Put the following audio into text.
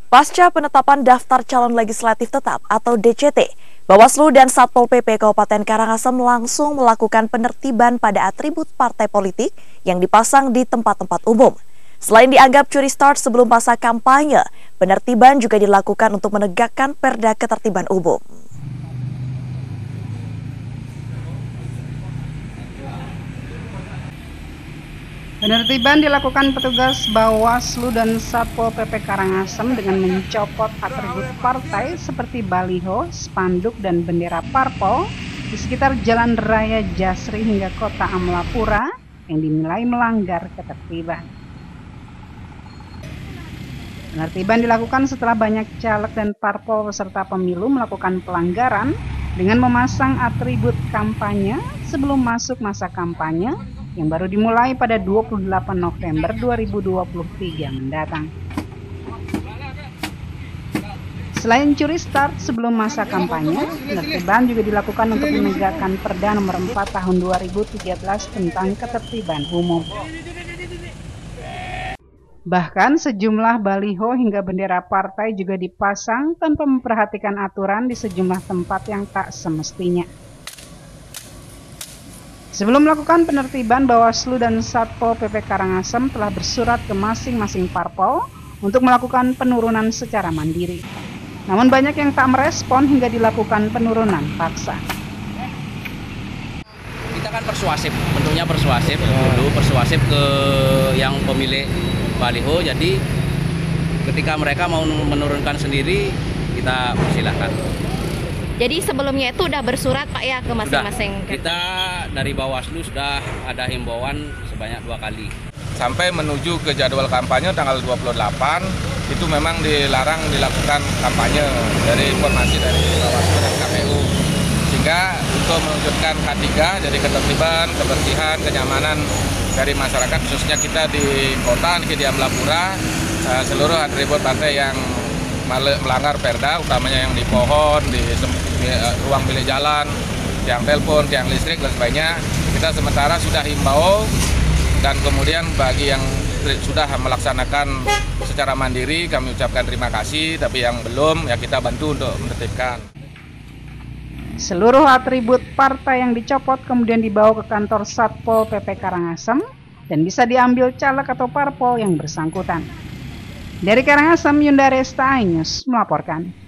Pasca penetapan daftar calon legislatif tetap atau DCT, Bawaslu dan Satpol PP Kabupaten Karangasem langsung melakukan penertiban pada atribut partai politik yang dipasang di tempat-tempat umum. Selain dianggap curi start sebelum masa kampanye, penertiban juga dilakukan untuk menegakkan perda ketertiban umum. Penertiban dilakukan petugas Bawaslu dan Satpol PP Karangasem dengan mencopot atribut partai seperti baliho, spanduk, dan bendera parpol di sekitar Jalan Raya Jasri hingga Kota Amlapura yang dinilai melanggar ketertiban. Penertiban dilakukan setelah banyak caleg dan parpol peserta pemilu melakukan pelanggaran dengan memasang atribut kampanye sebelum masuk masa kampanye yang baru dimulai pada 28 November 2023 mendatang. Selain curi start sebelum masa kampanye, penertiban juga dilakukan untuk menegakkan Perda Nomor 4 Tahun 2013 tentang ketertiban umum. Bahkan sejumlah baliho hingga bendera partai juga dipasang tanpa memperhatikan aturan di sejumlah tempat yang tak semestinya. Sebelum melakukan penertiban, Bawaslu dan Satpol PP Karangasem telah bersurat ke masing-masing parpol untuk melakukan penurunan secara mandiri. Namun banyak yang tak merespon hingga dilakukan penurunan paksa. Kita kan persuasif, bentuknya persuasif dulu, persuasif ke yang pemilik baliho. Jadi ketika mereka mau menurunkan sendiri, kita persilahkan. Jadi sebelumnya itu udah bersurat Pak ya ke masing-masing? Kita dari Bawaslu sudah ada himbauan sebanyak 2 kali. Sampai menuju ke jadwal kampanye tanggal 28, itu memang dilarang dilakukan kampanye dari informasi dari Bawaslu dan KPU. Sehingga untuk menunjukkan K3, jadi ketertiban, kebersihan, kenyamanan dari masyarakat, khususnya kita di kota, di Amlapura, seluruh atribut partai yang melanggar perda, utamanya yang di pohon, di ruang milik jalan, tiang telepon, tiang listrik, dan sebagainya, kita sementara sudah himbau, dan kemudian bagi yang sudah melaksanakan secara mandiri, kami ucapkan terima kasih, tapi yang belum, ya kita bantu untuk menertibkan. Seluruh atribut partai yang dicopot kemudian dibawa ke kantor Satpol PP Karangasem dan bisa diambil caleg atau parpol yang bersangkutan. Dari Karangasem, Yunda Resta iNews melaporkan.